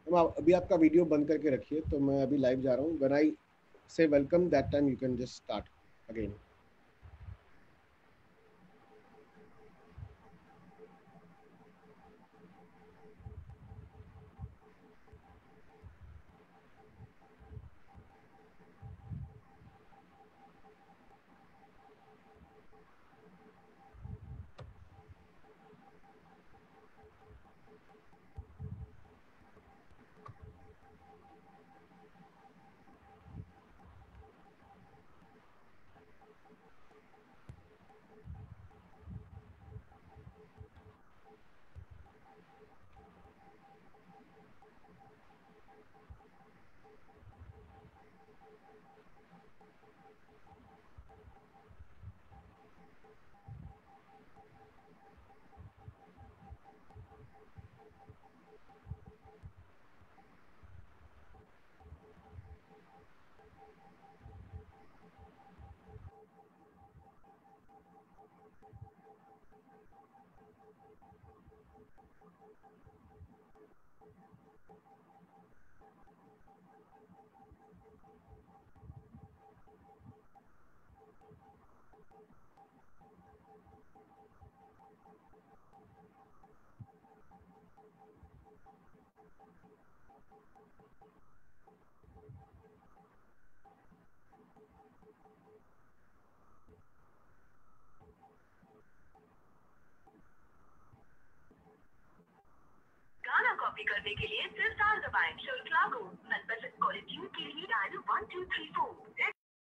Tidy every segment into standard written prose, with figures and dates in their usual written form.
अभी आपका वीडियो बंद करके रखिए, तो मैं अभी लाइव जा रहा हूँ. When I say welcome, that time you can just start again. गाना कॉपी करने के लिए सिर्फ स्टार दबाएं. शुल्क लागू. मनपसंद क्वालिटी के लिए डायल 1 2 3 4.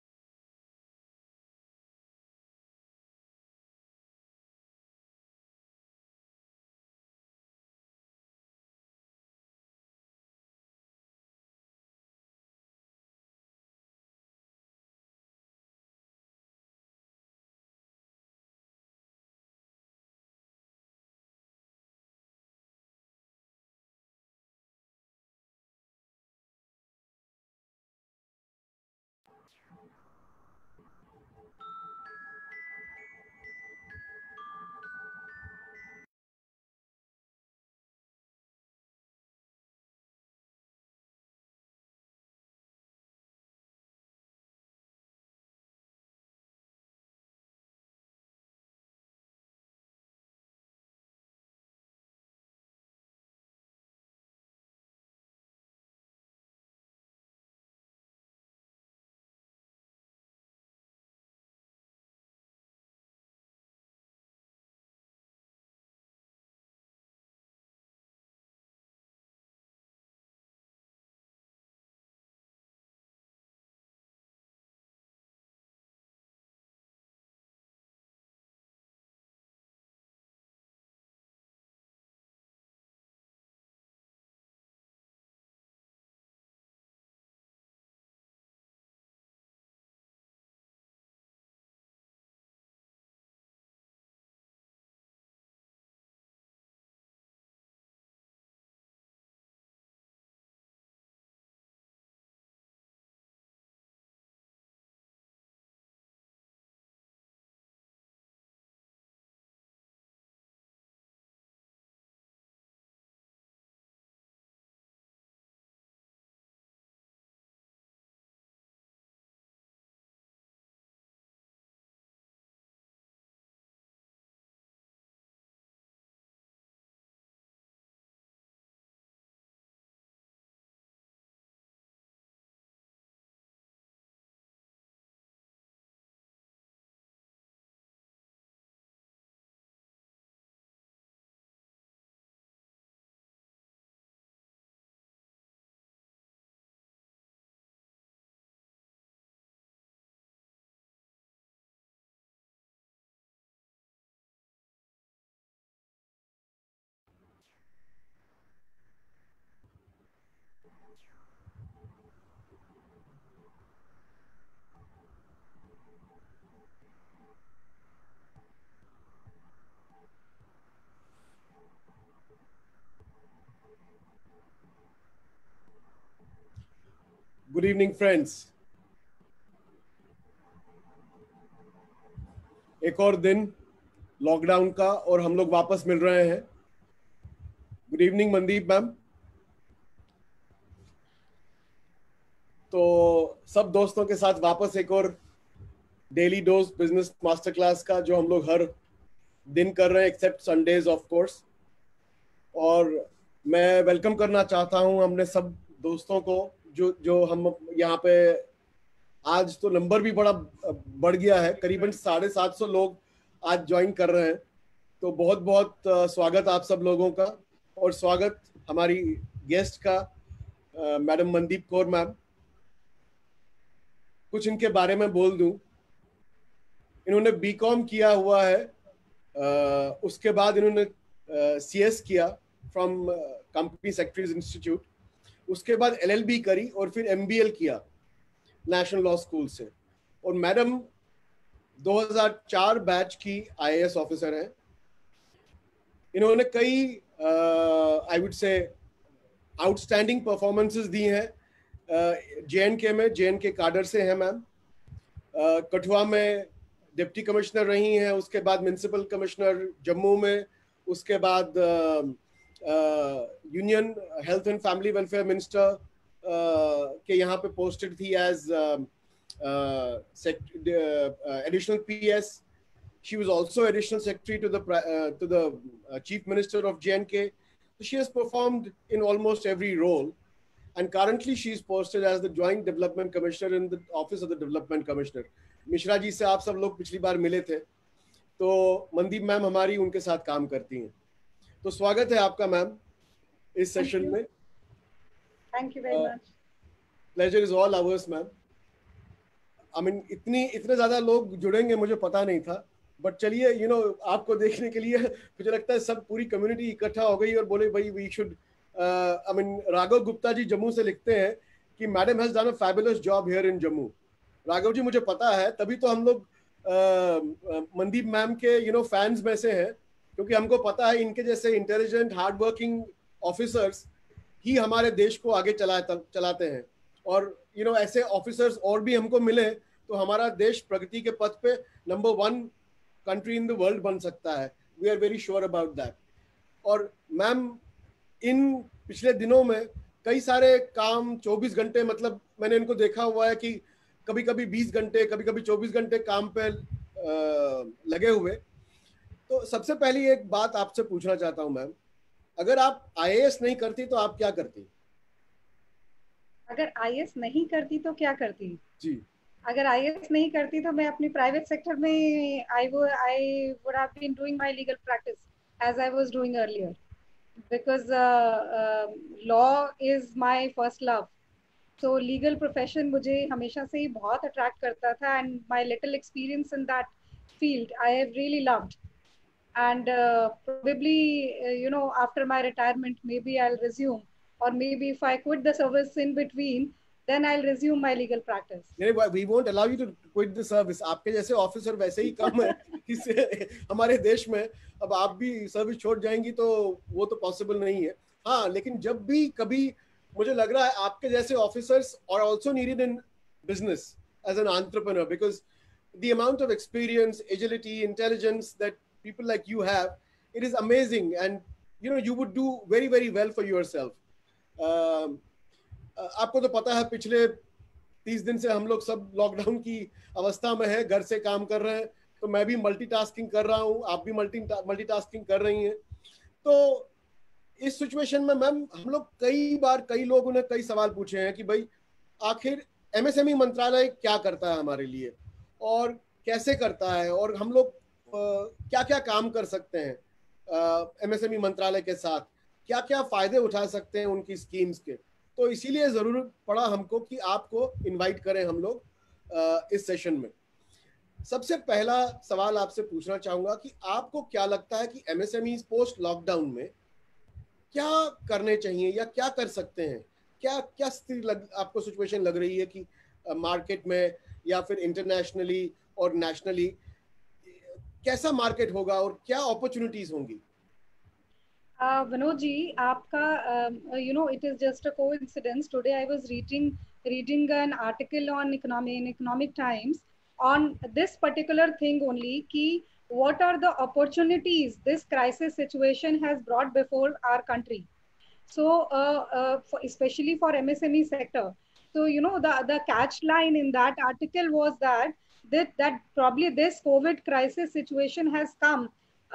Good evening friends. एक और दिन लॉकडाउन का और हम लोग वापस मिल रहे हैं. Good evening Mandeep ma'am. तो सब दोस्तों के साथ वापस एक और daily dose business master class का, जो हम लोग हर दिन कर रहे हैं एक्सेप्ट संडेज ऑफ कोर्स। और मैं वेलकम करना चाहता हूं हमने सब दोस्तों को जो जो हम यहाँ पे, आज तो नंबर भी बड़ा बढ़ गया है, करीबन 750 लोग आज ज्वाइन कर रहे हैं। तो बहुत बहुत स्वागत आप सब लोगों का, और स्वागत हमारी गेस्ट का, मैडम मनदीप कौर मैम। कुछ इनके बारे में बोल दूं, इन्होंने बीकॉम किया हुआ है, उसके बाद इन्होंने सीएस किया फ्रॉम कंपनी सेक्रेटरीज इंस्टीट्यूट, उसके बाद एलएलबी करी और फिर एमबीएल किया नेशनल लॉ स्कूल से। और मैडम 2004 बैच की आईएएस ऑफिसर हैं। इन्होंने कई I would say outstanding performances दी हैं। जेएनके में, जेएनके काडर से हैं मैम। कठुआ में डिप्टी कमिश्नर रही हैं, उसके बाद म्युनिसिपल कमिश्नर जम्मू में, उसके बाद union health and family welfare minister के यहाँ पे पोस्टेड थी as additional PS. She was also additional secretary to the chief minister of JNK. So she has performed in almost every role, and currently she is posted as the joint development commissioner in the office of the development commissioner. Mishra ji से आप सब लोग पिछली बार मिले थे, तो Mandeep ma'am हमारी उनके साथ काम करती हैं। तो स्वागत है आपका मैम इस सेशन में। Thank you very much. Pleasure is all ours ma'am. I mean, इतने ज्यादा लोग जुड़ेंगे मुझे पता नहीं था, बट चलिए आपको देखने के लिए मुझे लगता है सब पूरी कम्युनिटी इकट्ठा हो गई और बोले भाई we should. I mean, Raghav Gupta ji Jammu से लिखते हैं कि madam has done a fabulous job here in Jammu. Raghav ji मुझे पता है, तभी तो हम लोग मनदीप मैम के फैंस में से हैं, क्योंकि हमको पता है इनके जैसे इंटेलिजेंट हार्ड वर्किंग ऑफिसर्स ही हमारे देश को आगे चलाते हैं। और ऐसे ऑफिसर्स और भी हमको मिले तो हमारा देश प्रगति के पथ पे number 1 country in the world बन सकता है। We are very sure about that. और मैम इन पिछले दिनों में कई सारे काम 24 घंटे, मतलब मैंने इनको देखा हुआ है कि कभी कभी 20 घंटे, कभी कभी 24 घंटे काम पे लगे हुए। तो सबसे पहली एक बात आपसे पूछना चाहता हूँ मैम, अगर आप आईएएस नहीं करती तो आप क्या करती? अगर आईएएस नहीं करती तो क्या करती जी? अगर आईएएस नहीं करती तो मैं अपनी प्राइवेट सेक्टर में I would have been doing my legal practice as I was doing earlier, because law is my first love. So legal profession मुझे हमेशा से ही बहुत अट्रैक्ट करता था, and my little experience in that field I have really loved. And probably after my retirement maybe I'll resume, or maybe if I quit the service in between, then I'll resume my legal practice. We won't allow you to quit the service. आपके जैसे officer वैसे ही कम है इससे हमारे देश में। अब आप भी सर्विस छोड़ जाएंगी तो वो तो पॉसिबल नहीं है। हाँ, लेकिन जब भी कभी मुझे लग रहा है आपके जैसे officers are also needed in business as an entrepreneur, because the amount of experience, agility, intelligence that people like you have, it is amazing, and you would do very very well for yourself. आपको तो पता है पिछले 30 दिन से हम लोग सब लॉकडाउन की अवस्था में है, घर से काम कर रहे हैं, तो मैं भी मल्टीटास्किंग कर रहा हूँ, आप भी मल्टीटास्किंग कर रही हैं। तो इस सिचुएशन में मैम हम लोग कई लोगों ने कई सवाल पूछे हैं कि भाई आखिर एमएसएमई मंत्रालय क्या करता है हमारे लिए और कैसे करता है, और हम लोग क्या क्या काम कर सकते हैं एमएसएमई मंत्रालय के साथ, क्या क्या फायदे उठा सकते हैं उनकी स्कीम्स के। तो इसीलिए जरूरत पड़ा हमको कि आपको इनवाइट करें हम लोग इस सेशन में। सबसे पहला सवाल आपसे पूछना चाहूंगा कि आपको क्या लगता है कि एमएसएमई पोस्ट लॉकडाउन में क्या करने चाहिए या क्या कर सकते हैं? क्या स्थिति आपको सिचुएशन लग रही है कि मार्केट में या फिर इंटरनेशनली और नेशनली कैसा मार्केट होगा और क्या अपॉर्चुनिटीज होंगी? Vinod ji, आपका it is just a coincidence. Today I was reading an article on Economic Times on this particular thing only, कि what are the opportunities this crisis situation has brought before our country. So especially for MSME sector. So, you know, the catch line in that article was that probably this COVID crisis situation has come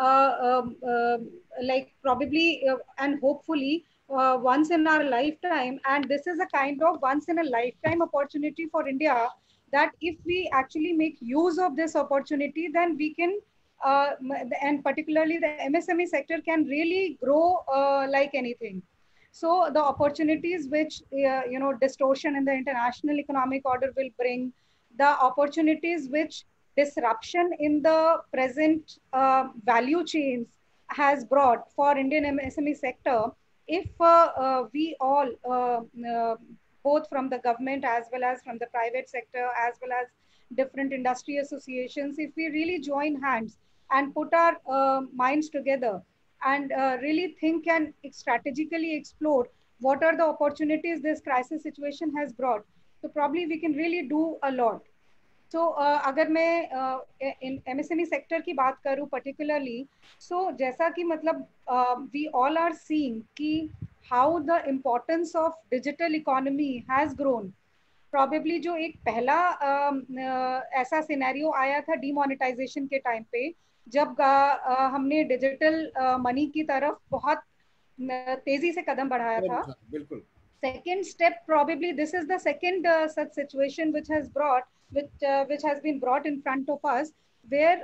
like probably and hopefully once in our lifetime. And this is a kind of once in a lifetime opportunity for India, that if we actually make use of this opportunity, then we can, and particularly the MSME sector can really grow like anything. So the opportunities which, you know, distortion in the international economic order will bring, the opportunities which disruption in the present value chains has brought for Indian MSME sector, if we all, both from the government as well as from the private sector, as well as different industry associations, if we really join hands and put our minds together and really think and strategically explore what are the opportunities this crisis situation has brought, so probably we can really do a lot. So अगर मैं इन MSME sector की बात करूं particularly, so जैसा कि मतलब we all are seeing कि how the importance of digital economy has grown. Probably जो एक पहला ऐसा सिनेरियो आया था डिमोनेटाइजेशन के टाइम पे, जब हमने डिजिटल मनी की तरफ बहुत तेजी से कदम बढ़ाया था. बिल्कुल. Second step, probably this is the second such situation which has brought, which has been brought in front of us, where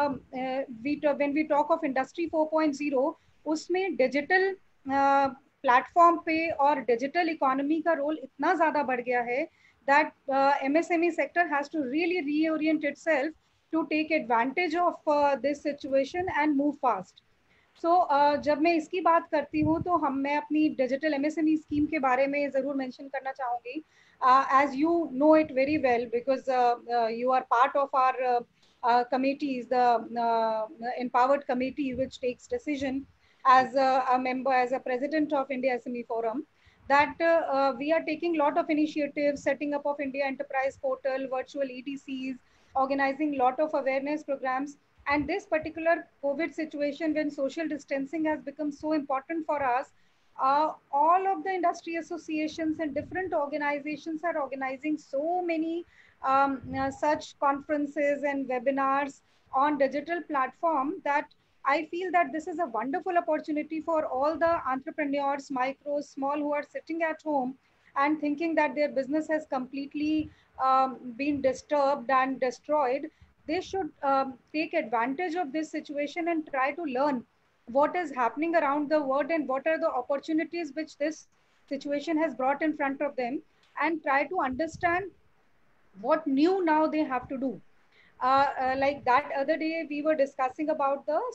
when we talk of industry 4.0, उसमें digital platform पे और digital economy का role इतना ज़्यादा बढ़ गया है that MSME sector has to really reorient itself to take advantage of this situation and move fast. So जब मैं इसकी बात करती हूँ तो मैं अपनी डिजिटल MSME स्कीम के बारे में ज़रूर मेंशन करना चाहूँगी. As you know it very well, because you are part of our committees, the empowered committee which takes decision as a member, as a president of India SME Forum, that we are taking lot of initiatives, setting up of India Enterprise Portal, virtual EDCs, organizing lot of awareness programs. And this particular COVID situation, when social distancing has become so important for us, all of the industry associations and different organizations are organizing so many such conferences and webinars on digital platform, that I feel that this is a wonderful opportunity for all the entrepreneurs, micro, small, who are sitting at home and thinking that their business has completely been disturbed and destroyed. They should take advantage of this situation and try to learn what is happening around the world and what are the opportunities which this situation has brought in front of them, and try to understand what new now they have to do. Like that other day we were discussing about the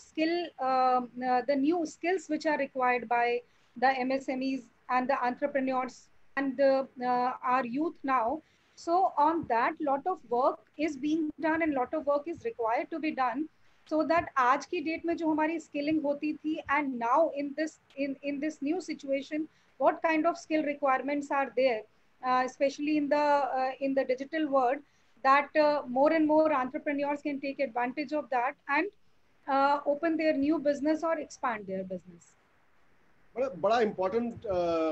the new skills which are required by the MSMEs and the entrepreneurs and our youth now. So on that, lot of work is being done and lot of work is required to be done, so that आज की date में जो हमारी skilling होती थी, and now in this new situation, what kind of skill requirements are there, especially in the digital world, that more and more entrepreneurs can take advantage of that and open their new business or expand their business. बड़ा important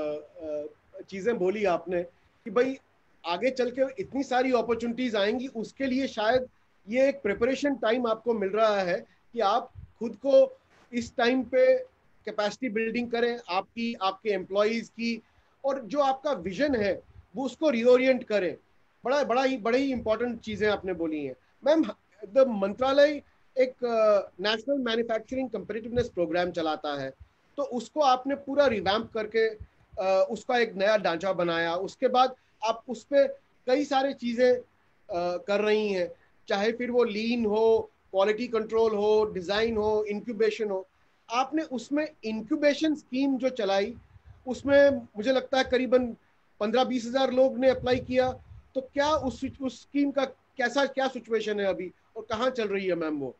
चीजें बोली आपने कि भाई आगे चल के इतनी सारी अपॉर्चुनिटीज आएंगी, उसके लिए शायद ये एक प्रिपरेशन टाइम आपको मिल रहा है कि आप खुद को इस टाइम पे कैपेसिटी बिल्डिंग करें, आपके एम्प्लॉइज की, और जो आपका विजन है वो उसको रिओरिएंट करें. बड़ी ही इंपॉर्टेंट चीजें आपने बोली हैं. मैम, द मंत्रालय एक नेशनल मैन्युफैक्चरिंग कंपेटिटिवनेस प्रोग्राम चलाता है, तो उसको आपने पूरा रिवैम्प करके उसका एक नया ढांचा बनाया. उसके बाद आप उस पर कई सारे चीजें कर रही हैं, चाहे फिर वो लीन हो, क्वालिटी कंट्रोल हो, डिजाइन हो, इंक्यूबेशन हो. आपने उसमें इंक्यूबेशन स्कीम जो चलाई, उसमें मुझे लगता है करीबन 15-20 हजार लोग ने अप्लाई किया. तो क्या उस स्कीम का क्या सिचुएशन है अभी, और कहाँ चल रही है मैम वो?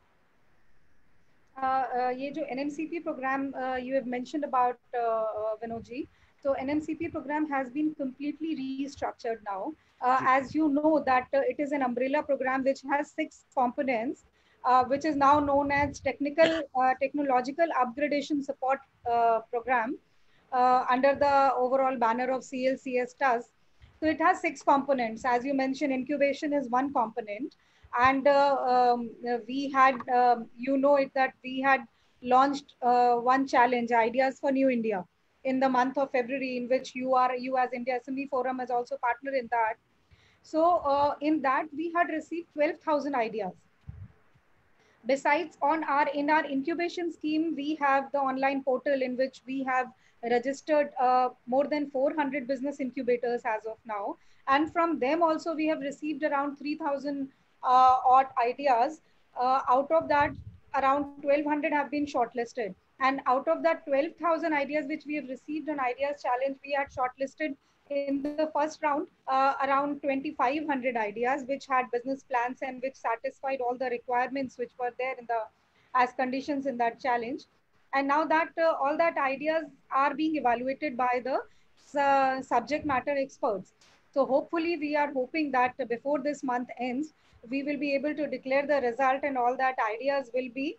ये जो NMCP program you have mentioned about, Vinod ji, so NMCP program has been completely restructured now. As you know that it is an umbrella program which has 6 components, which is now known as technological upgradation support program under the overall banner of CLCS TUS. So it has 6 components. As you mentioned, incubation is one component. And we had, it that we had launched one challenge, Ideas for New India, in the month of February, in which you as India SME Forum as also partner in that. So in that, we had received 12,000 ideas. Besides, in our incubation scheme, we have the online portal in which we have registered more than 400 business incubators as of now. And from them also, we have received around 3,000 odd ideas. Out of that, around 1,200 have been shortlisted. And out of that 12,000 ideas which we have received on Ideas Challenge, we had shortlisted in the first round around 2,500 ideas which had business plans and which satisfied all the requirements which were there in the as conditions in that challenge. And now that all that ideas are being evaluated by the subject matter experts. So hopefully we are hoping that before this month ends, we will be able to declare the result, and all that ideas will be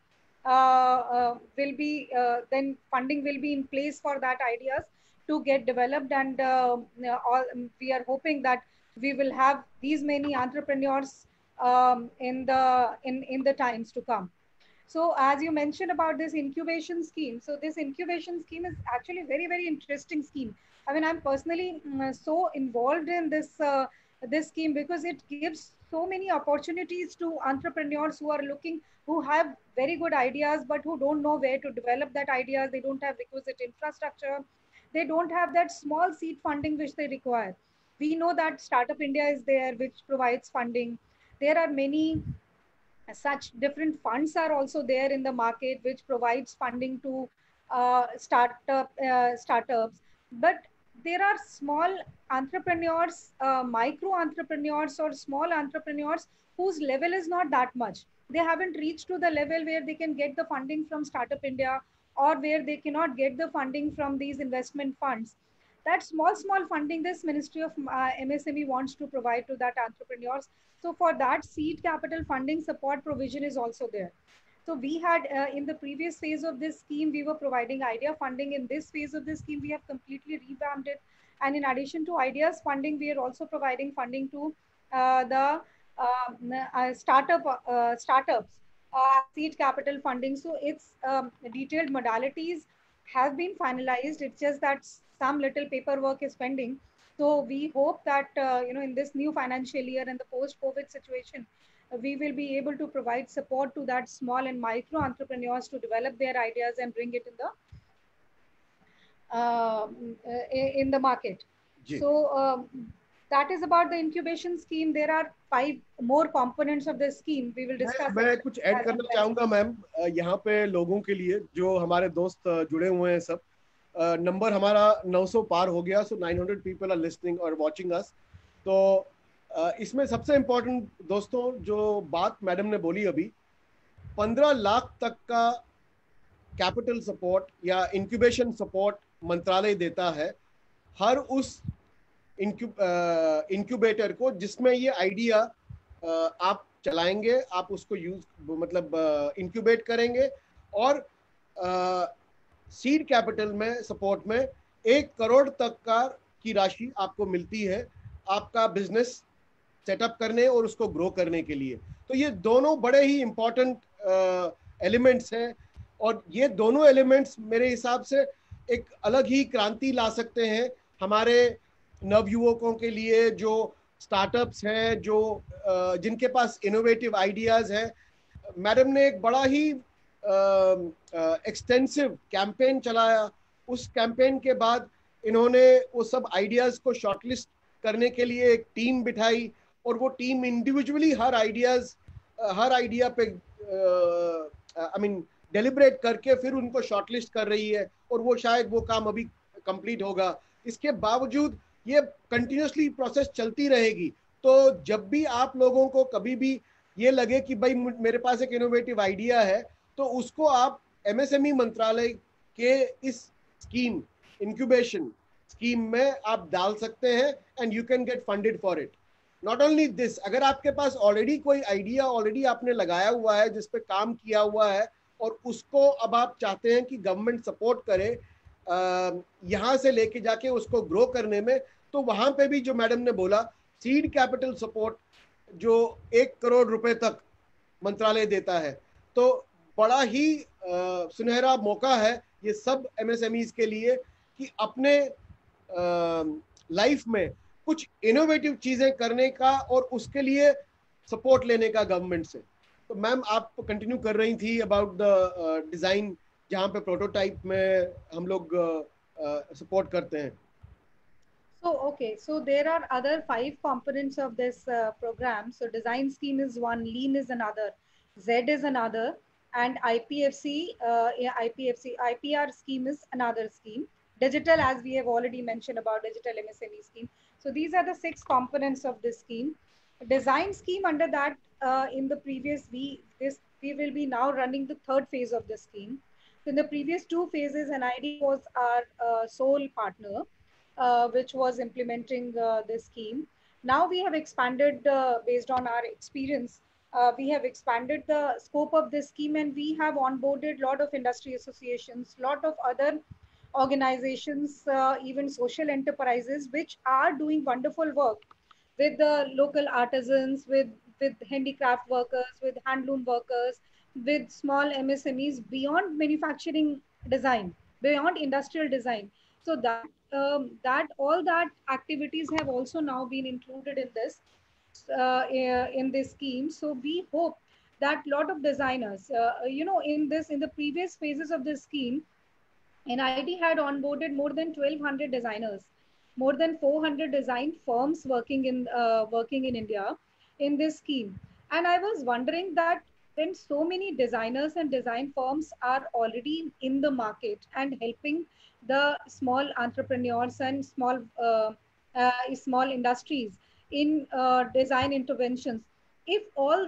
then funding will be in place for that ideas to get developed. And we are hoping that we will have these many entrepreneurs in the times to come. So as you mentioned about this incubation scheme, so this incubation scheme is actually very, very interesting scheme. I mean, I'm personally so involved in this scheme because it gives so many opportunities to entrepreneurs who are looking, who have very good ideas, but who don't know where to develop that ideas. They don't have requisite infrastructure. They don't have that small seed funding which they require. We know that Startup India is there, which provides funding. There are many such different funds are also there in the market which provides funding to startups. But there are small entrepreneurs, micro entrepreneurs or small entrepreneurs whose level is not that much. They haven't reached to the level where they can get the funding from Startup India, or where they cannot get the funding from these investment funds. That small funding this Ministry of MSME wants to provide to that entrepreneurs. So for that, seed capital funding support provision is also there. So we had in the previous phase of this scheme, we were providing idea funding. In this phase of this scheme, we have completely revamped it. And in addition to ideas funding, we are also providing funding to the startups, seed capital funding. So its detailed modalities have been finalized. It's just that some little paperwork is pending. So we hope that in this new financial year and the post-COVID situation, we will be able to provide support to that small and micro entrepreneurs to develop their ideas and bring it in the market. So that is about the incubation scheme. There are 5 more components of the scheme. We will discuss. मैं कुछ add करना चाहूंगा ma'am यहाँ पे लोगों के लिए जो हमारे दोस्त जुड़े हुए हैं सब. नंबर हमारा 900 पार हो गया. सो 900 पीपल आर लिसनिंग और वाचिंग अस. तो इसमें सबसे इम्पोर्टेंट दोस्तों जो बात मैडम ने बोली अभी, 15 लाख तक का कैपिटल सपोर्ट या इंक्यूबेशन सपोर्ट मंत्रालय देता है हर उस इंक्यूबेटर को जिसमें ये आइडिया आप चलाएंगे, आप उसको इंक्यूबेट करेंगे और सीड कैपिटल में सपोर्ट में 1 करोड़ तक की राशि आपको मिलती है आपका बिजनेस सेटअप करने और उसको ग्रो करने के लिए. तो ये दोनों बड़े ही इंपॉर्टेंट एलिमेंट्स हैं और ये दोनों एलिमेंट्स मेरे हिसाब से एक अलग ही क्रांति ला सकते हैं हमारे नवयुवकों के लिए जो स्टार्टअप्स हैं, जो जिनके पास इनोवेटिव आइडियाज हैं. मैडम ने एक बड़ा ही एक्सटेंसिव कैंपेन चलाया. उस कैंपेन के बाद इन्होंने वो सब आइडियाज को शॉर्टलिस्ट करने के लिए एक टीम बिठाई और वो टीम इंडिविजुअली हर आइडिया पे डेलिब्रेट करके फिर उनको शॉर्टलिस्ट कर रही है और वो शायद वो काम अभी कंप्लीट होगा. इसके बावजूद ये कंटिन्यूसली प्रोसेस चलती रहेगी. तो जब भी आप लोगों को कभी भी ये लगे कि भाई मेरे पास एक इनोवेटिव आइडिया है, तो उसको आप एमएसएमई मंत्रालय के इस स्कीम, इंक्यूबेशन स्कीम में आप डाल सकते हैं and you can get funded for it. Not only this, अगर आपके पास ऑलरेडी कोई आइडिया ऑलरेडी आपने लगाया हुआ है, जिस पे काम किया हुआ है और उसको अब आप चाहते हैं कि गवर्नमेंट सपोर्ट करे यहाँ से लेके जाके उसको ग्रो करने में, तो वहां पे भी जो मैडम ने बोला सीड कैपिटल सपोर्ट जो 1 करोड़ रुपए तक मंत्रालय देता है, तो बड़ा ही सुनहरा मौका है ये सब एमएसएमईज के लिए कि अपने लाइफ में कुछ इनोवेटिव चीजें करने का और उसके लिए सपोर्ट लेने का गवर्नमेंट से। तो मैम आप कंटिन्यू कर रही थी अबाउट द डिजाइन, जहाँ पे प्रोटोटाइप में हम लोग सपोर्ट करते हैं। So, okay, so there are other 5 components of this program. So, design scheme is one, lean is another, Z is another, and IPR scheme is another scheme. Digital, as we have already mentioned about digital MSME scheme. So, these are the 6 components of this scheme. Design scheme under that in the previous we will be now running the 3rd phase of the scheme. So, in the previous 2 phases, NID was our sole partner. Which was implementing this scheme. Now we have expanded based on our experience. We have expanded the scope of this scheme, and we have onboarded a lot of industry associations, lot of other organizations, even social enterprises, which are doing wonderful work with the local artisans, with handicraft workers, with handloom workers, with small MSMEs beyond manufacturing design, beyond industrial design. So that all that activities have also now been included in this scheme. So we hope that lot of designers, in the previous phases of this scheme, NID had onboarded more than 1,200 designers, more than 400 design firms working in India in this scheme. And I was wondering that when so many designers and design firms are already in the market and helping the small entrepreneurs and small industries in design interventions, if all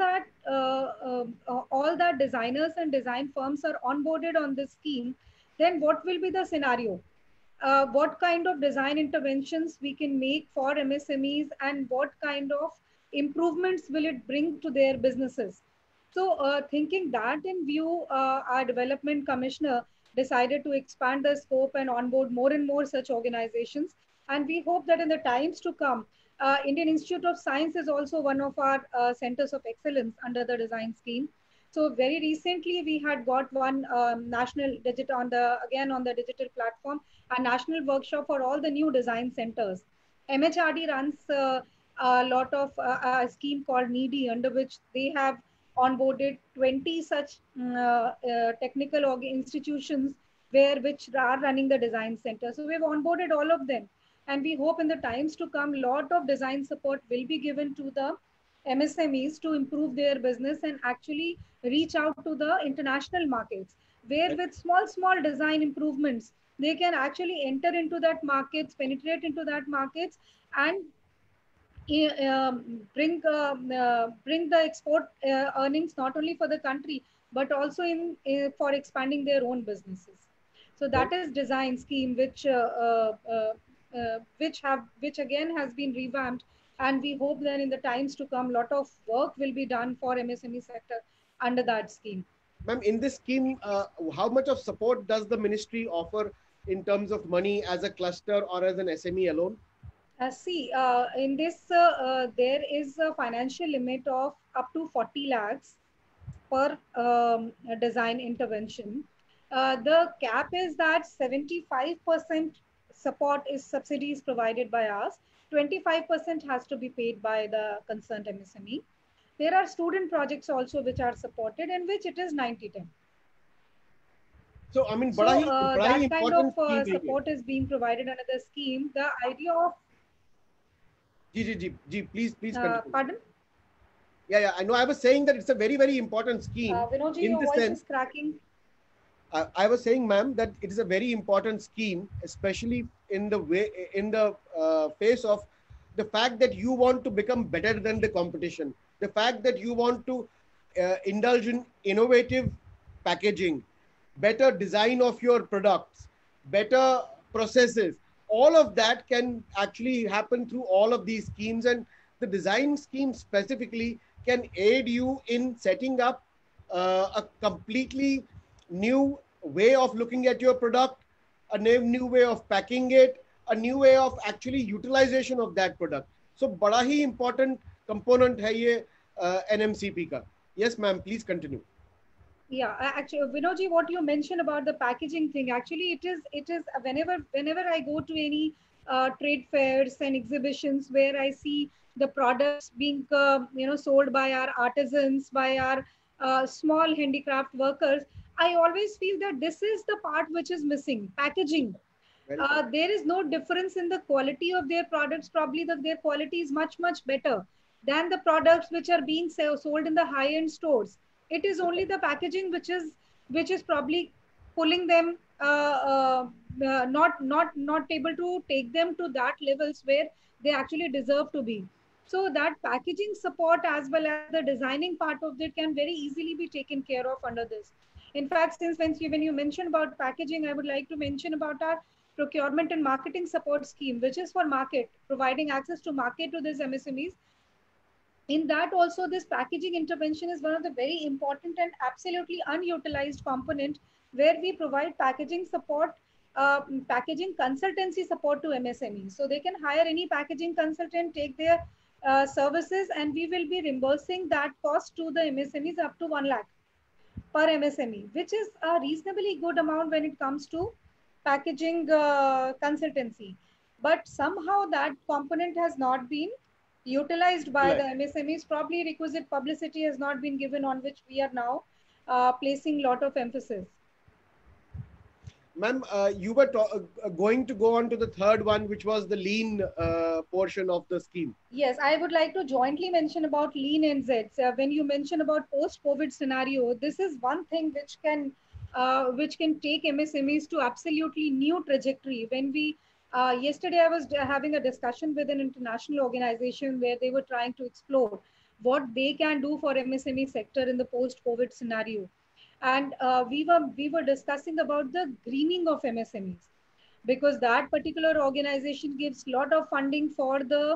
that designers and design firms are onboarded on this scheme, then what will be the scenario? What kind of design interventions we can make for MSMEs, and what kind of improvements will it bring to their businesses? So thinking that in view, our development commissioner decided to expand the scope and onboard more and more such organizations. And we hope that in the times to come, Indian Institute of Science is also one of our centers of excellence under the design scheme. So very recently, we had got one national digital on the digital platform, a national workshop for all the new design centers. MHRD runs a lot of a scheme called NEEDY, under which they have onboarded 20 such technical institutions which are running the design center. So we've onboarded all of them, and we hope in the times to come, lot of design support will be given to the MSMEs to improve their business and actually reach out to the international markets, where with small design improvements, they can actually enter into that markets, penetrate into that markets, and bring the export earnings not only for the country but also for expanding their own businesses. So that is design scheme, which again has been revamped, and we hope that in the times to come, lot of work will be done for MSME sector under that scheme. Ma'am, in this scheme, how much of support does the ministry offer in terms of money as a cluster or as an SME alone? In this, there is a financial limit of up to 40 lakhs per design intervention. The cap is that 75% subsidies provided by us, 25% has to be paid by the concerned MSME. There are student projects also which are supported, in which it is 90-10. So, I mean, that kind of support is being provided under the scheme. The idea of please continue. Pardon? Yeah, I know. I was saying that it's a very, very important scheme. Vinodji, your voice is cracking. I was saying, ma'am, that it is a very important scheme, especially in the face of the fact that you want to become better than the competition, the fact that you want to indulge in innovative packaging, better design of your products, better processes. All of that can actually happen through all of these schemes, and the design scheme specifically can aid you in setting up a completely new way of looking at your product, a new way of packing it, a new way of actually utilization of that product. So बड़ा ही important component है ये NMCP का. Yes, ma'am, please continue. Yeah, actually, Vinodji, what you mentioned about the packaging thing, actually, it is whenever I go to any trade fairs and exhibitions where I see the products being sold by our artisans, by our small handicraft workers, I always feel that this is the part which is missing, packaging. There is no difference in the quality of their products. Probably their quality is much better than the products which are being sold in the high-end stores. It is only the packaging which is probably pulling them not able to take them to that levels where they actually deserve to be. So that packaging support as well as the designing part of it can very easily be taken care of under this. In fact, since when you mentioned about packaging, I would like to mention about our procurement and marketing support scheme, which is for market, providing access to market to these MSMEs. In that also, this packaging intervention is one of the very important and absolutely unutilized component where we provide packaging support, packaging consultancy support to MSMEs. So they can hire any packaging consultant, take their services, and we will be reimbursing that cost to the MSMEs up to 1 lakh per MSME, which is a reasonably good amount when it comes to packaging consultancy. But somehow that component has not been utilized by the MSMEs. Probably requisite publicity has not been given, on which we are now placing a lot of emphasis. Ma'am, you were going to go on to the third one, which was the lean portion of the scheme. Yes, I would like to jointly mention about lean and ZEDs. When you mention about post-COVID scenario, this is one thing which can take MSMEs to absolutely new trajectory. When we yesterday I was having a discussion with an international organization where they were trying to explore what they can do for MSME sector in the post-COVID scenario. And we were discussing about the greening of MSMEs, because that particular organization gives a lot of funding for the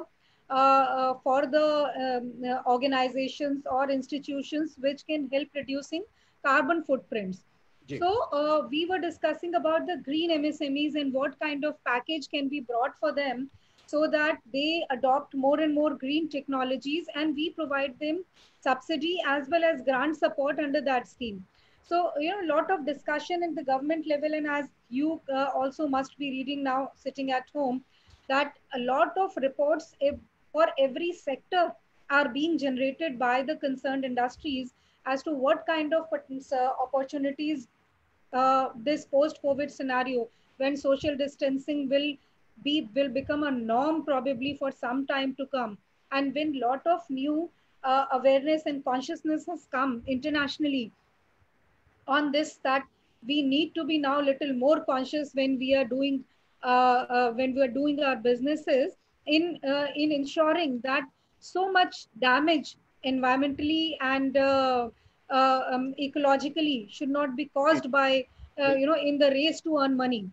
organizations or institutions which can help reducing carbon footprints. So we were discussing about the green MSMEs and what kind of package can be brought for them so that they adopt more and more green technologies, and we provide them subsidy as well as grant support under that scheme. So, a lot of discussion in the government level, and as you also must be reading now sitting at home, that a lot of reports for every sector are being generated by the concerned industries as to what kind of opportunities this post-COVID scenario, when social distancing will become a norm probably for some time to come, and when lot of new awareness and consciousness has come internationally on this, that we need to be now little more conscious when we are doing our businesses in ensuring that so much damage environmentally and ecologically should not be caused by in the race to earn money.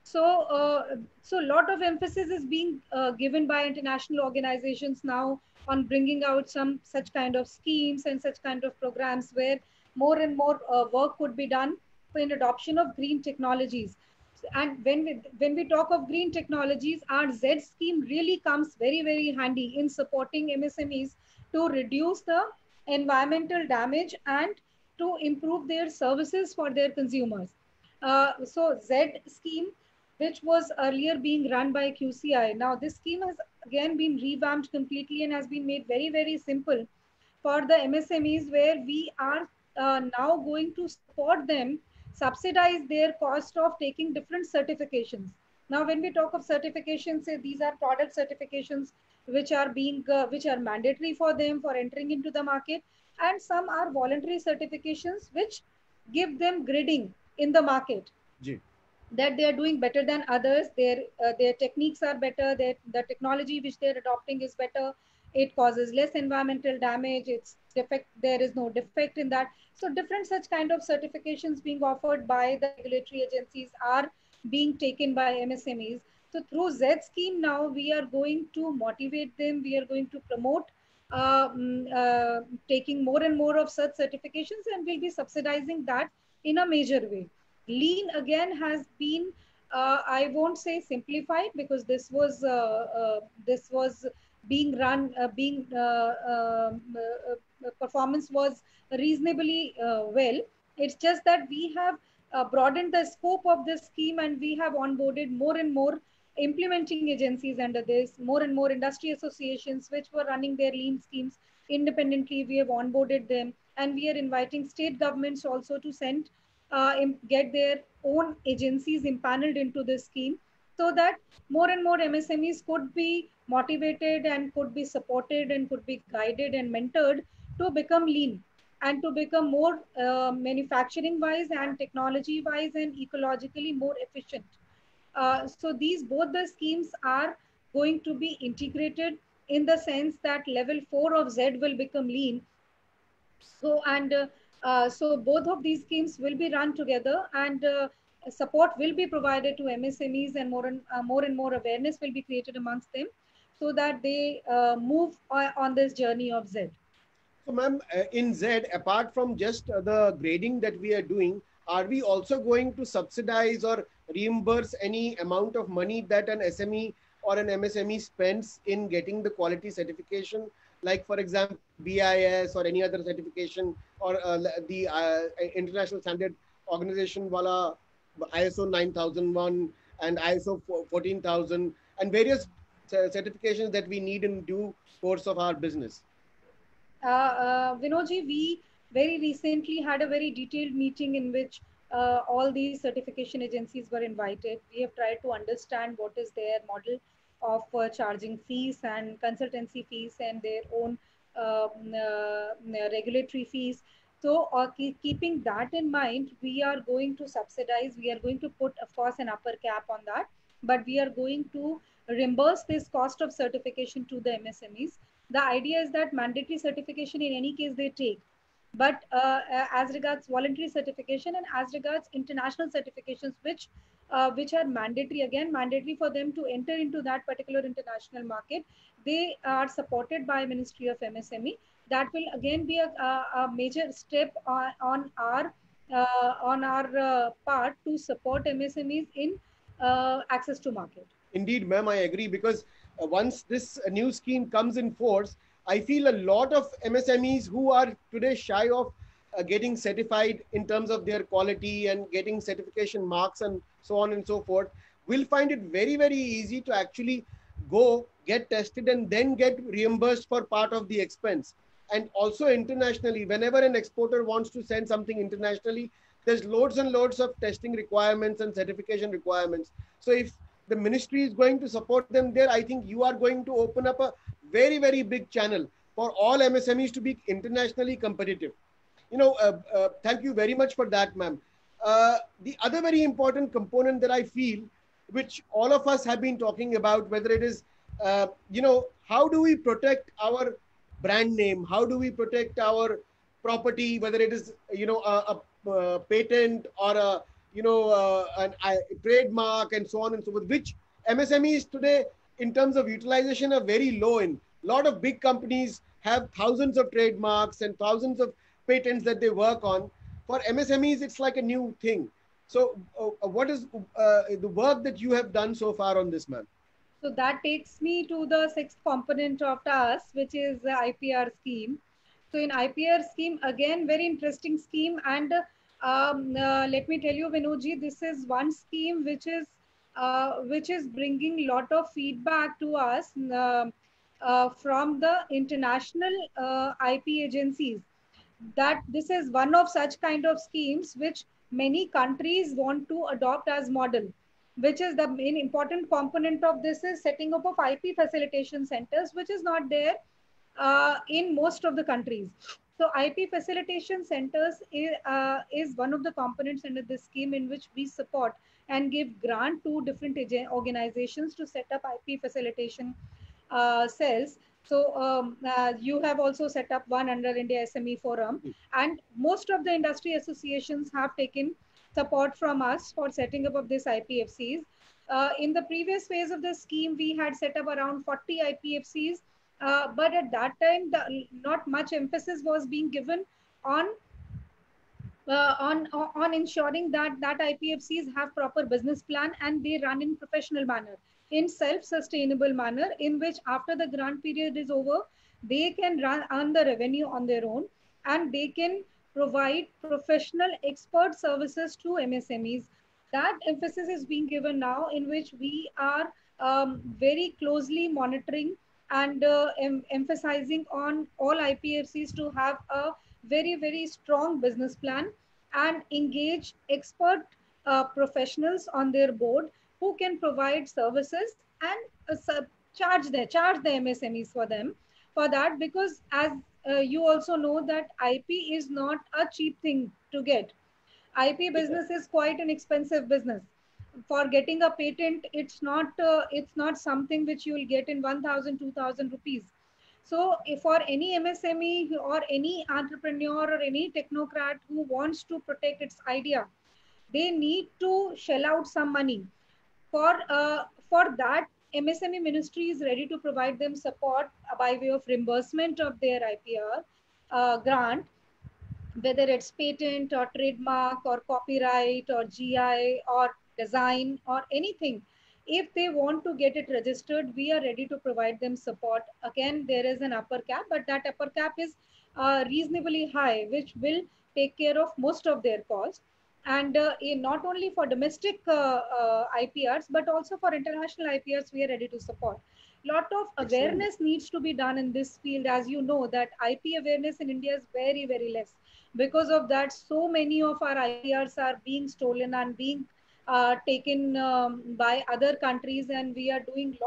So a lot of emphasis is being given by international organizations now on bringing out some such kind of schemes and such kind of programs where more and more work could be done in adoption of green technologies. And when we talk of green technologies, our Z scheme really comes very handy in supporting MSMEs to reduce the environmental damage and to improve their services for their consumers. So Z scheme, which was earlier being run by QCI, now this scheme has again been revamped completely and has been made very simple for the MSMEs, where we are now going to support them, subsidize their cost of taking different certifications. Now, when we talk of certifications, say these are product certifications which are mandatory for them for entering into the market, and some are voluntary certifications which give them grading in the market. That they are doing better than others, their techniques are better, the technology which they're adopting is better, it causes less environmental damage, there is no defect in that. So different such kind of certifications being offered by the regulatory agencies are being taken by MSMEs. So through Z scheme now, we are going to motivate them, we are going to promote taking more and more of such certifications, and we'll be subsidizing that in a major way. Lean again has been I won't say simplified, because this was being run, performance was reasonably well. It's just that we have broadened the scope of this scheme, and we have onboarded more and more implementing agencies under this, more and more industry associations which were running their lean schemes independently. We have onboarded them, and we are inviting state governments also to get their own agencies impaneled into this scheme, so that more and more MSMEs could be motivated and could be supported and could be guided and mentored to become lean and to become more manufacturing wise and technology wise and ecologically more efficient. So these both the schemes are going to be integrated, in the sense that level 4 of Z will become lean. So both of these schemes will be run together, and support will be provided to MSMEs, and more and more awareness will be created amongst them, so that they move on this journey of Z. So, ma'am, in Z, apart from just the grading that we are doing, are we also going to subsidize or reimburse any amount of money that an SME or an MSME spends in getting the quality certification? Like, for example, BIS or any other certification, or the International Standard Organization wala ISO 9001 and ISO 14,000 and various certifications that we need in due course of our business. Vinodji, we very recently had a very detailed meeting in which all these certification agencies were invited. We have tried to understand what is their model of charging fees and consultancy fees and their own regulatory fees. So, keeping that in mind, we are going to subsidize, we are going to put, of course, an upper cap on that, but we are going to reimburse this cost of certification to the MSMEs. The idea is that mandatory certification in any case they take, but as regards voluntary certification and as regards international certifications, which are mandatory, again mandatory for them to enter into that particular international market, they are supported by Ministry of MSME. That will again be a major step on our part to support MSMEs in access to market. Indeed, ma'am, I agree, because once this new scheme comes in force, I feel a lot of MSMEs who are today shy of getting certified in terms of their quality and getting certification marks and so on and so forth will find it very, very easy to actually go get tested and then get reimbursed for part of the expense. And also internationally, whenever an exporter wants to send something internationally, there's loads and loads of testing requirements and certification requirements. So if the ministry is going to support them there, I think you are going to open up a very, very big channel for all MSMEs to be internationally competitive. Thank you very much for that, ma'am. The other very important component that I feel, which all of us have been talking about, whether it is, how do we protect our brand name? How do we protect our property, whether it is, a patent or a trademark and so on and so forth, which MSMEs today, in terms of utilization, are very low in. A lot of big companies have thousands of trademarks and thousands of patents that they work on. For MSMEs, it's like a new thing. So what is the work that you have done so far on this, ma'am? So that takes me to the sixth component of TAS, which is the IPR scheme. So in IPR scheme, again, very interesting scheme. And let me tell you, Vinodji, this is one scheme which is bringing a lot of feedback to us from the international IP agencies, that this is one of such kind of schemes which many countries want to adopt as model, which is the main important component of this is setting up of IP facilitation centers, which is not there in most of the countries. So IP facilitation centers is one of the components under this scheme, in which we support and give grant to different organizations to set up IP facilitation cells. So you have also set up one under India SME Forum, and most of the industry associations have taken support from us for setting up of this IPFCs. In the previous phase of the scheme, we had set up around 40 IPFCs, but at that time, not much emphasis was being given on on ensuring that IPFCs have proper business plan and they run in professional manner, in self-sustainable manner, in which after the grant period is over, they can earn the revenue on their own, and they can provide professional expert services to MSMEs. That emphasis is being given now, in which we are very closely monitoring and emphasizing on all IPFCs to have a very strong business plan and engage expert professionals on their board who can provide services and charge the MSMEs for them for that, because as you also know that IP is not a cheap thing to get. IP business is quite an expensive business. For getting a patent, it's not something which you will get in 1,000, 2,000 rupees. So if for any MSME or any entrepreneur or any technocrat who wants to protect its idea, they need to shell out some money. For that, MSME ministry is ready to provide them support by way of reimbursement of their IPR grant, whether it's patent or trademark or copyright or GI or design or anything. If they want to get it registered, we are ready to provide them support. Again, there is an upper cap, but that upper cap is reasonably high, which will take care of most of their costs. And not only for domestic IPRs, but also for international IPRs, we are ready to support. Lot of awareness needs to be done in this field. As you know, that IP awareness in India is very less. Because of that, so many of our IPRs are being stolen and being taken by other countries, and we are doing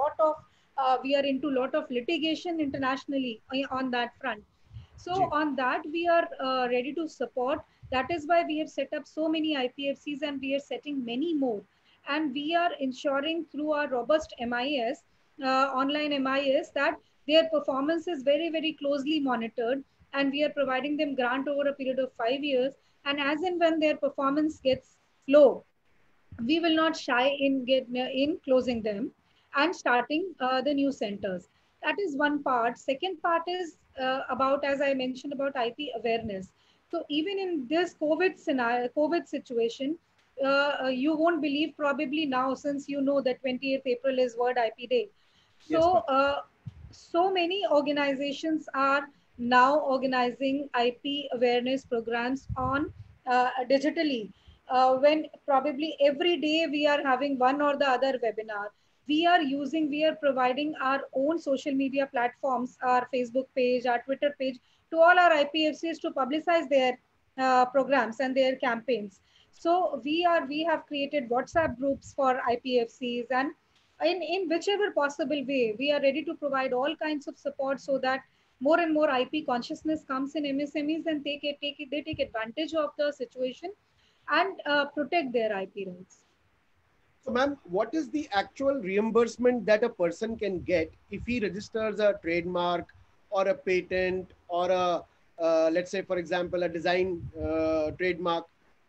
we are into lot of litigation internationally on that front. So on that, we are ready to support. That is why we have set up so many IPFCs, and we are setting many more. And we are ensuring through our robust MIS, online MIS, that their performance is very closely monitored, and we are providing them grant over a period of 5 years. And as and when their performance gets low, we will not shy in closing them and starting the new centers. That is one part. Second part is about, as I mentioned, about IP awareness. So even in this COVID scenario, COVID situation, you won't believe probably now, since you know that 28th April is World IP Day. So so many organizations are now organizing IP awareness programs on digitally. When probably every day we are having one or the other webinar, we are providing our own social media platforms, our Facebook page, our Twitter page, to all our IPFCs to publicize their programs and their campaigns. So we have created WhatsApp groups for IPFCs, and in whichever possible way, we are ready to provide all kinds of support so that more and more IP consciousness comes in MSMEs, and they take advantage of the situation and protect their IP rights. So, ma'am, what is the actual reimbursement that a person can get if he registers a trademark or a patent or a, let's say, for example, a design trademark?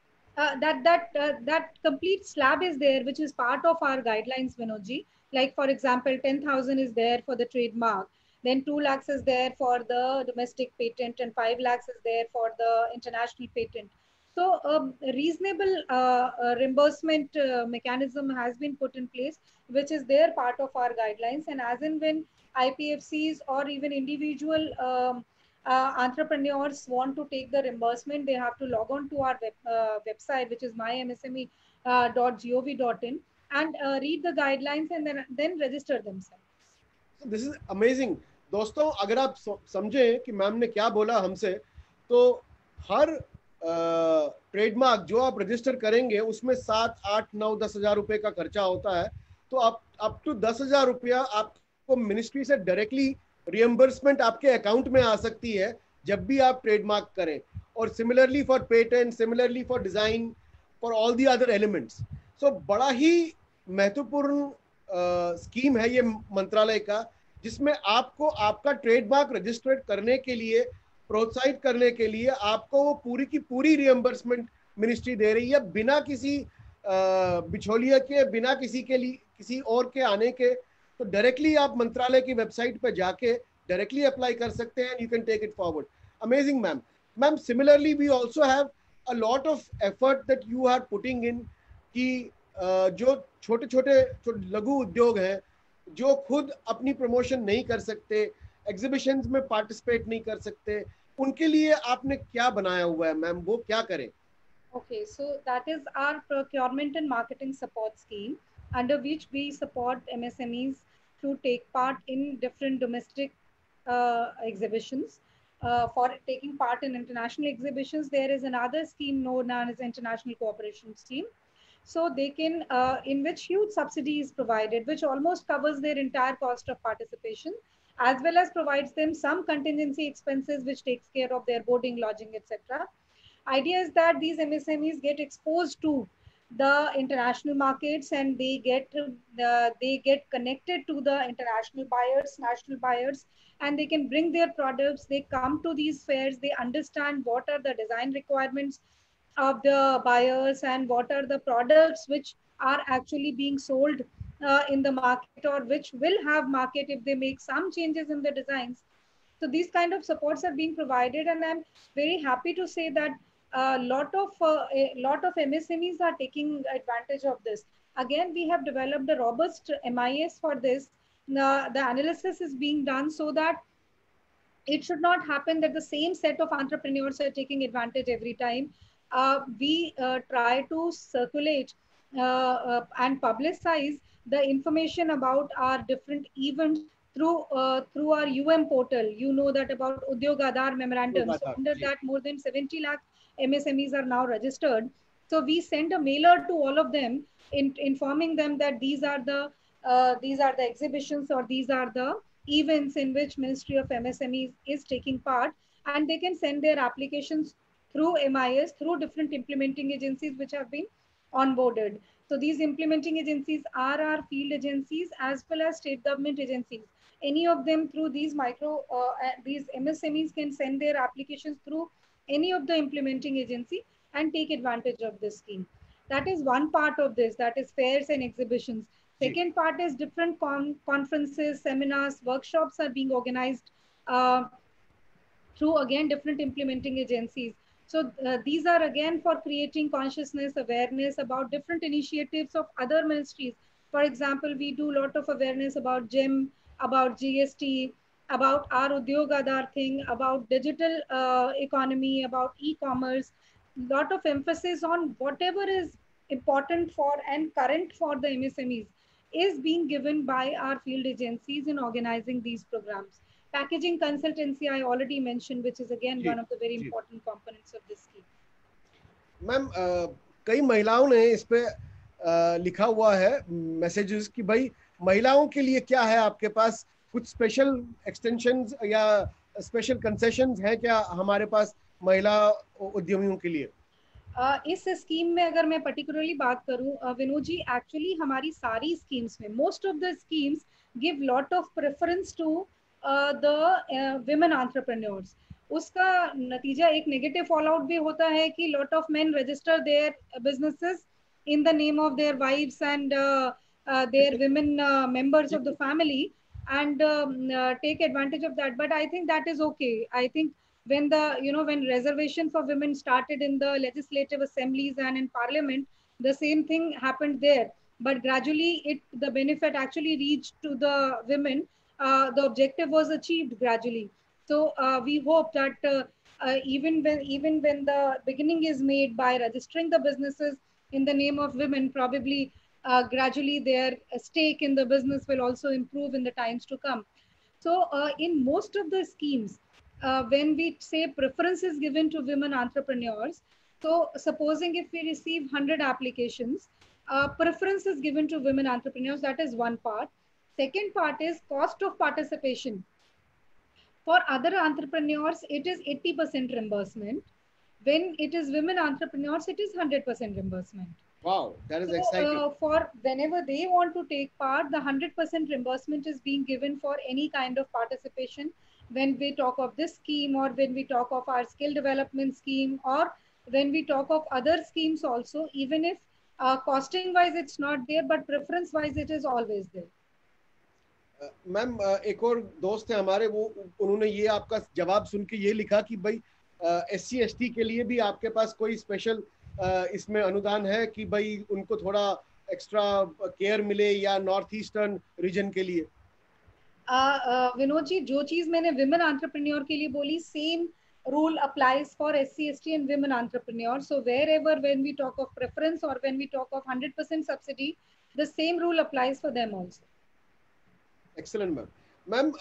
That complete slab is there, which is part of our guidelines, Vinodji. Like, for example, 10,000 is there for the trademark. Then 2 lakhs is there for the domestic patent, and 5 lakhs is there for the international patent. So reasonable reimbursement mechanism has been put in place, which is their part of our guidelines. And as and when IPFCs or even individual entrepreneurs want to take the reimbursement, they have to log on to our website, which is mymsme.gov.in, and read the guidelines and then register themselves. So this is amazing. दोस्तों, अगर आप समझें कि ma'am ने क्या बोला हमसे, तो हर ट्रेडमार्क जो आप रजिस्टर करेंगे उसमें 7, 8, 9, 10,000 रुपए का खर्चा होता है. तो आप अप टू 10,000 रुपया आपको मिनिस्ट्री से डायरेक्टली रिएम्बर्समेंट आपके अकाउंट में आ सकती है जब भी आप ट्रेडमार्क करें. और similarly for patent, similarly for design, for all the other elements. So बड़ा ही महत्वपूर्ण स्कीम है ये मंत्रालय का, जिसमें आपको आपका ट्रेडमार्क रजिस्टर्ड करने के लिए, प्रोत्साहित करने के लिए आपको वो पूरी की पूरी रिएम्बर्समेंट मिनिस्ट्री दे रही है, बिना किसी बिचौलिया के, बिना किसी के लिए किसी और के आने के. तो डायरेक्टली आप मंत्रालय की वेबसाइट पर जाके डायरेक्टली अप्लाई कर सकते हैं. You can take it forward. Amazing ma'am. Ma'am, similarly we also have a lot of effort that you are putting in कि जो छोटे छोटे जो लघु उद्योग हैं जो खुद अपनी प्रमोशन नहीं कर सकते, एग्जीबिशंस में पार्टिसिपेट नहीं कर सकते, उनके लिए आपने क्या बनाया हुआ है मैम, वो क्या करें? Okay, so that is our procurement and marketing support scheme, under which we support MSMEs to take part in different domestic exhibitions. For taking part in international exhibitions, there is another scheme known as International Cooperation Scheme. So they can, in which huge subsidy is provided, which almost covers their entire cost of participation, as well as provides them some contingency expenses, which takes care of their boarding, lodging, etc. Idea is that these MSMEs get exposed to the international markets, and they get connected to the international buyers, national buyers, and they can bring their products. They come to these fairs, they understand what are the design requirements of the buyers and what are the products which are actually being sold in the market, or which will have market if they make some changes in the designs. So these kind of supports are being provided, and I'm very happy to say that a lot of MSMEs are taking advantage of this. Again, we have developed a robust MIS for this. The analysis is being done so that it should not happen that the same set of entrepreneurs are taking advantage every time. We try to circulate and publicize the information about our different events through our portal. You know that about Udyog Aadhar memorandum. So under that, more than 70 lakh MSMEs are now registered. So we send a mailer to all of them, informing them that these are the exhibitions, or these are the events in which Ministry of MSMEs is taking part, and they can send their applications through MIS, through different implementing agencies which have been onboarded. So these implementing agencies are our field agencies as well as state government agencies. Any of them through these these MSMEs can send their applications through any of the implementing agency and take advantage of this scheme. That is one part of this, that is fairs and exhibitions. Second part is different conferences, seminars, workshops are being organized through again different implementing agencies. So these are again for creating consciousness, awareness about different initiatives of other ministries. For example, we do a lot of awareness about GeM, about GST, about our Udyog Aadhar thing, about digital economy, about e-commerce. Lot of emphasis on whatever is important for and current for the MSMEs is being given by our field agencies in organizing these programs. Packaging consultancy, I already mentioned, which is again one of the very important components of this scheme. Ma'am कई महिलाओं ने इस पे लिखा हुआ है messages कि भाई महिलाओं के लिए क्या है आपके पास, कुछ स्पेशल एक्सटेंशंस या स्पेशल कंसेशंस है क्या हमारे पास महिला उद्यमियों के लिए? इस स्कीम में अगर मैं पर्टिकुलरली बात करूं विनोद जी, एक्चुअली हमारी सारी स्कीम्स में most of the schemes give lot of preference to the women entrepreneurs. उसका नतीजा एक नेगेटिव फॉल आउट भी होता है कि lot of men register their businesses in the name of their wifes and their women members of the family, and take advantage of that. But I think that is okay. I think when when reservation for women started in the legislative assemblies and in parliament, the same thing happened there, but gradually the benefit actually reached to the women. The objective was achieved gradually. So we hope that even when the beginning is made by registering the businesses in the name of women, probably gradually their stake in the business will also improve in the times to come. So in most of the schemes, when we say preference is given to women entrepreneurs, so supposing if we receive 100 applications, preference is given to women entrepreneurs. That is one part. Second part is cost of participation. For other entrepreneurs, it is 80% reimbursement. When it is women entrepreneurs, it is 100% reimbursement. Wow, that is exciting. For whenever they want to take part, the 100% reimbursement is being given for any kind of participation. When we talk of this scheme, or when we talk of our skill development scheme, or when we talk of other schemes also, even if costing wise it's not there, but preference wise it is always there. Ma'am एक और दोस्त है हमारे, वो उन्होंने ये आपका जवाब सुन के ये लिखा कि भाई SC ST के लिए भी आपके पास कोई स्पेशल इसमें अनुदान है कि भाई उनको थोड़ा एक्स्ट्रा केयर मिले, या नॉर्थ ईस्टर्न रीजन के लिए? विनोद जी, जो चीज मैंने विमेन एंटरप्रेन्योर के लिए बोली, same rule applies for SC ST and women entrepreneurs. So wherever when we talk of preference or when we talk of 100% subsidy, the same rule applies for them also. Excellent, ma'am. Ma'am,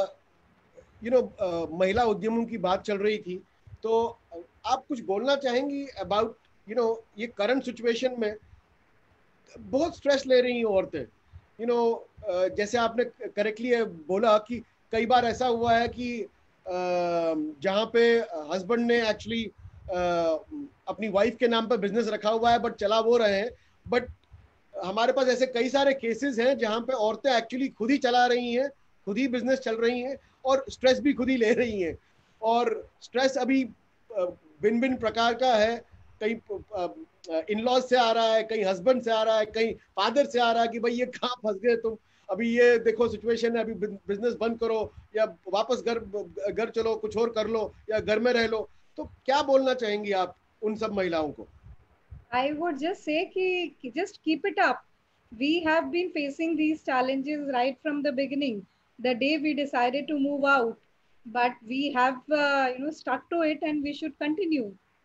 महिला उद्यमों की बात चल रही थी, तो आप कुछ बोलना चाहेंगी अबाउट ये करंट सिचुएशन में बहुत स्ट्रेस ले रही हैं औरतें. जैसे आपने करेक्टली बोला कि कई बार ऐसा हुआ है कि जहाँ पे हस्बैंड ने एक्चुअली अपनी वाइफ के नाम पर बिजनेस रखा हुआ है, बट चला वो रहे हैं. बट हमारे पास ऐसे कई सारे केसेस हैं जहाँ पे औरतें एक्चुअली खुद ही चला रही हैं, खुद ही बिजनेस चल रही हैं, और स्ट्रेस भी खुद ही ले रही हैं. और स्ट्रेस अभी भिन्न भिन्न प्रकार का है. कहीं इन-लॉज से आ रहा है, कहीं हस्बैंड से आ रहा है, कहीं फादर से आ रहा है कि भाई ये कहाँ फंस गए तुम, अभी ये देखो सिचुएशन है, अभी बिजनेस बंद करो या वापस घर चलो, कुछ और कर लो, या घर में रह लो. तो क्या बोलना चाहेंगी आप उन सब महिलाओं को? I would just say कि just keep it up. We have been facing these challenges right from the beginning, the day we decided to move out, but we have stuck to it and we should continue.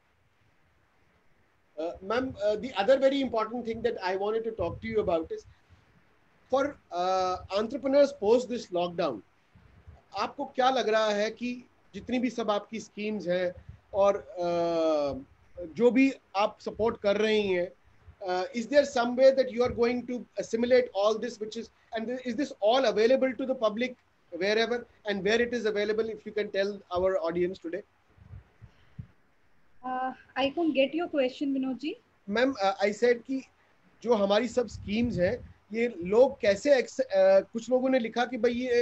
Ma'am, the other very important thing that I wanted to talk to you about is for entrepreneurs post this lockdown. आपको क्या लग रहा है कि जितनी भी सब आपकी स्कीम्स हैं और जो भी आप सपोर्ट कर रही हैं, is there some way that you are going to assimilate all this, which is, and is this all available to the public wherever and where it is available, if you can tell our audience today? I couldn't get your question, Vinod ji. Ma'am, I said कि जो हमारी सब schemes हैं, ये लोग कैसे कुछ लोगों ने लिखा कि भाई ये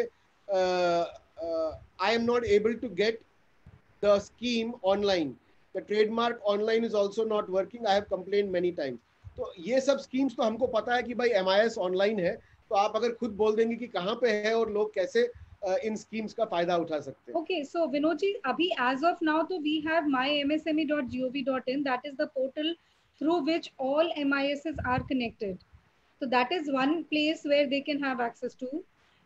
I am not able to get the scheme online. The trademark online is also not working. I have complained many times. तो ये सब स्कीम्स तो हमको पता है कि भाई MIS ऑनलाइन है, तो आप अगर खुद बोल देंगे कि कहाँ पे है और लोग कैसे इन स्कीम्स का फायदा उठा सकते हैं? Okay, so Vinod ji, abhi as of now, तो we have mymsme.gov.in. That is the portal through which all MISs are connected. So that is one place where they can have access to.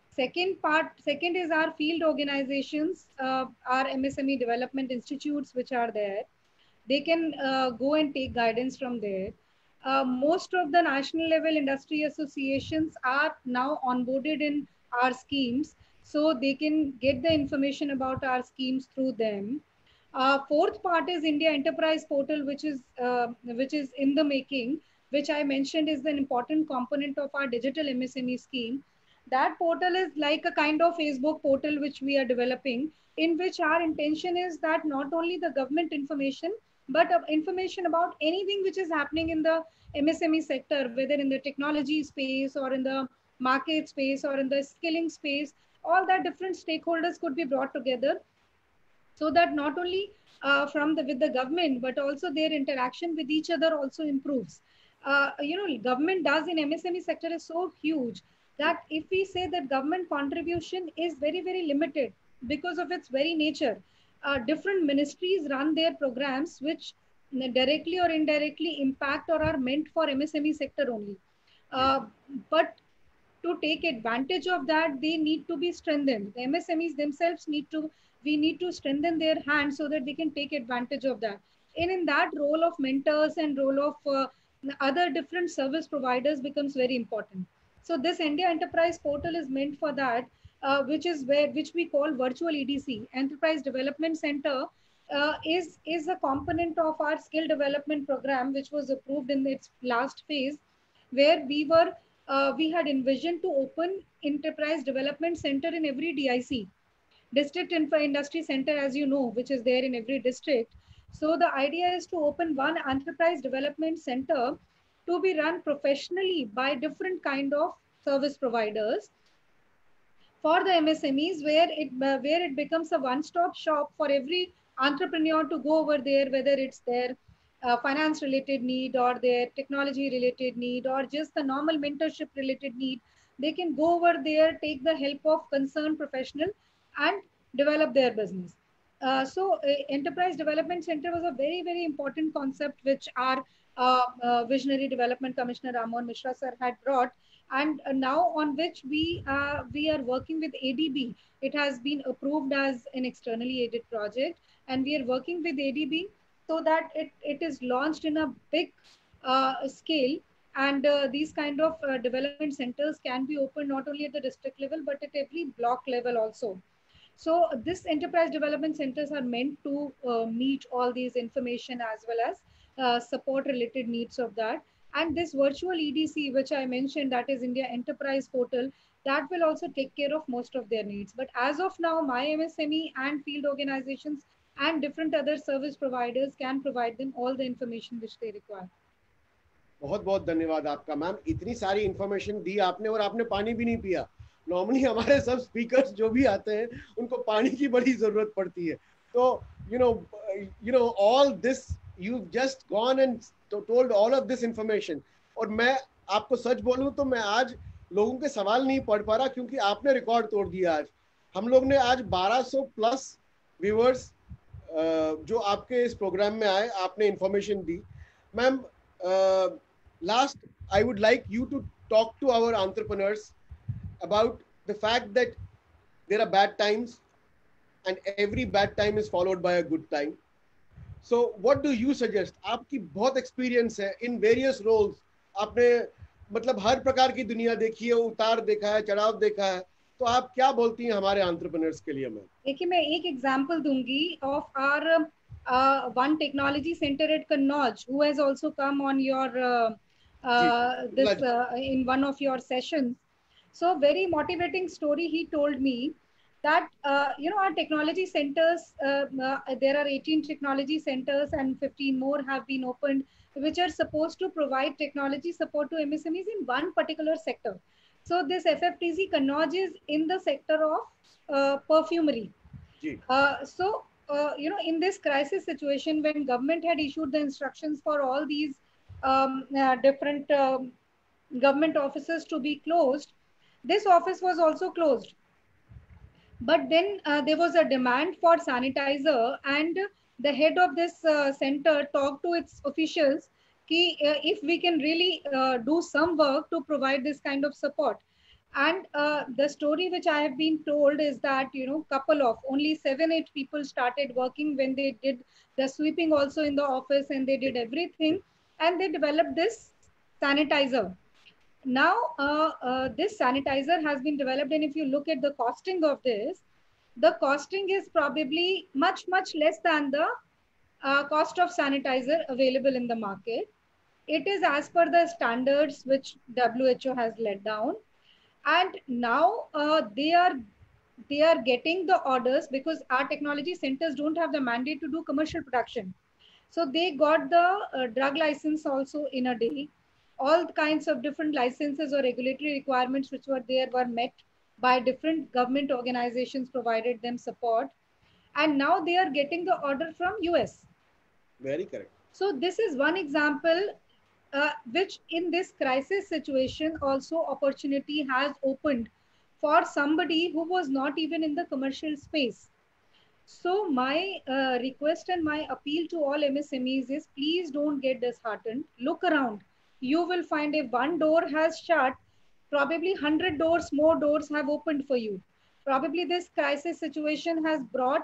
Second is our field organizations, our MSME development institutes which are there. They can go and take guidance from there. Most of the national level industry associations are now onboarded in our schemes, so they can get the information about our schemes through them. Fourth part is India Enterprise Portal, which is in the making, which I mentioned is an important component of our digital MSME scheme. That portal is like a kind of Facebook portal which we are developing, in which our intention is that not only the government information, but information about anything which is happening in the MSME sector, whether in the technology space or in the market space or in the skilling space, all that different stakeholders could be brought together, so that not only with the government, but also their interaction with each other also improves. Government does in MSME sector is so huge that if we say that government contribution is very, very limited because of its very nature. Different ministries run their programs which directly or indirectly impact or are meant for MSME sector only. But to take advantage of that, they need to be strengthened. The MSMEs themselves we need to strengthen their hands so that they can take advantage of that. And in that, role of mentors and role of other different service providers becomes very important. So this India Enterprise Portal is meant for that, which we call virtual EDC, Enterprise Development Center, is a component of our skill development program, which was approved in its last phase, where we had envisioned to open Enterprise Development Center in every DIC, District Industry Center, as you know, which is there in every district. So the idea is to open one Enterprise Development Center to be run professionally by different kind of service providers for the MSMEs, where it becomes a one-stop shop for every entrepreneur to go over there, whether it's their finance related need or their technology related need or just the normal mentorship related need. They can go over there, take the help of concerned professional and develop their business. Enterprise Development Center was a very, very important concept which our Visionary Development Commissioner Rammohan Mishra sir had brought, and now on which we are working with ADB. It has been approved as an externally aided project, and we are working with ADB so that it is launched in a big scale. And these kind of development centers can be opened not only at the district level but at every block level also. So this enterprise development centers are meant to meet all these information as well as support related needs of that. And this virtual EDC, which I mentioned, that is India Enterprise Portal, that will also take care of most of their needs. But as of now, my MSME and field organizations and different other service providers can provide them all the information which they require. बहुत बहुत धन्यवाद आपका ma'am, इतनी सारी information दी आपने और आपने पानी भी नहीं पिया। नॉर्मली हमारे सब स्पीकर्स जो भी आते हैं उनको पानी की बड़ी जरूरत पड़ती है। तो you know all this you just gone and told all of this information. और मैं आपको सच बोलूं तो मैं आज लोगों के सवाल नहीं पढ़ पा रहा क्योंकि आपने रिकॉर्ड तोड़ दिया। आज हम लोग ने आज 1200 प्लस व्यूअर्स जो आपके इस प्रोग्राम में आए, आपने इंफॉर्मेशन दी। Ma'am, last, I would like you to talk to our entrepreneurs about the fact that there are bad times and every bad time is followed by a good time. So what do you suggest? आपकी बहुत experience है in various roles, आपने मतलब हर प्रकार की दुनिया देखी है, उतार देखा है, चढ़ाव देखा है, तो आप क्या बोलती हैं हमारे एंटरप्रेन्योर्स के लिए? मैम देखिए, मैं एक एग्जांपल दूंगी of our one technology center at Kannauj who has also come on your in one of your sessions. So very motivating story he told me that our technology centers, there are 18 technology centers and 15 more have been opened which are supposed to provide technology support to MSMEs in one particular sector. So this FFTC Kannauj is in the sector of perfumery. In this crisis situation, when government had issued the instructions for all these different government offices to be closed, this office was also closed. But then there was a demand for sanitizer, and the head of this center talked to its officials if we can really do some work to provide this kind of support. And the story which I have been told is that, couple of only 7-8 people started working when they did the sweeping also in the office, and they did everything, and they developed this sanitizer. Now, this sanitizer has been developed, and if you look at the costing of this, the costing is probably much, much less than the cost of sanitizer available in the market. It is as per the standards which WHO has laid down. And now they are getting the orders because our technology centers don't have the mandate to do commercial production. So they got the drug license also in a day. All kinds of different licenses or regulatory requirements which were there were met by different government organizations, provided them support. And now they are getting the order from US. Very correct. So this is one example which in this crisis situation also opportunity has opened for somebody who was not even in the commercial space. So my request and my appeal to all MSMEs is, please don't get disheartened. Look around. You will find if one door has shut, probably 100 doors, more doors have opened for you. Probably this crisis situation has brought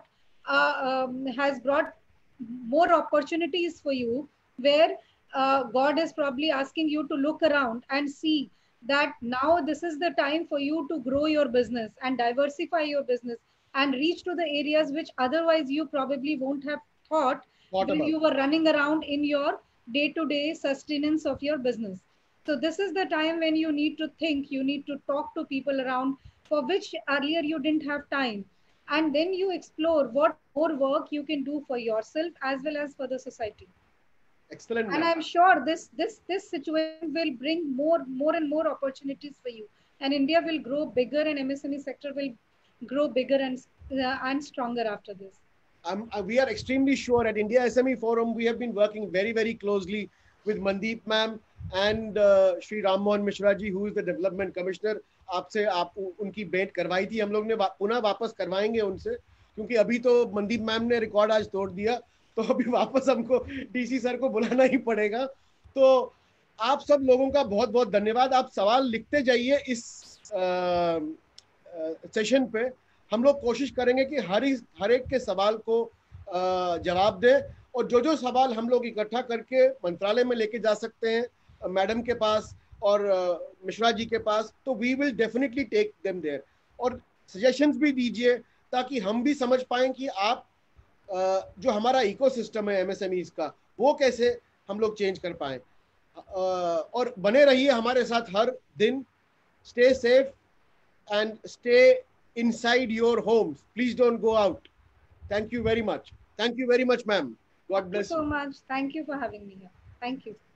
more opportunities for you, where God is probably asking you to look around and see that now this is the time for you to grow your business and diversify your business and reach to the areas which otherwise you probably won't have thought when you were running around in your day-to-day sustenance of your business. So this is the time when you need to think, you need to talk to people around for which earlier you didn't have time. And then you explore what more work you can do for yourself as well as for the society. Excellent. And I'm sure this situation will bring more and more opportunities for you, and India will grow bigger, and MSME sector will grow bigger and stronger after this. We are extremely sure at India SME Forum we have been working very, very closely with Mandeep ma'am and Shri Rammohan Mishra ji, who is the Development Commissioner. आपसे आप उनकी भेंट करवाई थी हम लोग ने, पुनः वापस करवाएंगे उनसे। क्योंकि अभी तो मनदीप मैम ने रिकॉर्ड आज तोड़ दिया, तो अभी वापस हमको डीसी सर को बुलाना ही पड़ेगा। तो आप सब लोगों का बहुत बहुत धन्यवाद। आप सवाल लिखते जाइए इस सेशन पे। हम लोग कोशिश करेंगे कि हर एक के सवाल को जवाब दें, और जो जो सवाल हम लोग इकट्ठा करके मंत्रालय में लेके जा सकते हैं मैडम के पास और मिश्रा जी के पास, तो we will definitely take them there. और सजेशंस भी दीजिए ताकि हम भी समझ पाएं कि आप जो हमारा इकोसिस्टम है एमएसएमईज का, वो कैसे हम लोग चेंज कर पाएं। और बने रहिए हमारे साथ हर दिन। Stay safe and stay inside your homes. Please don't go out. Thank you very much. Thank you very much, ma'am. God bless you. Thank you so much. Thank you for having me here. Thank you.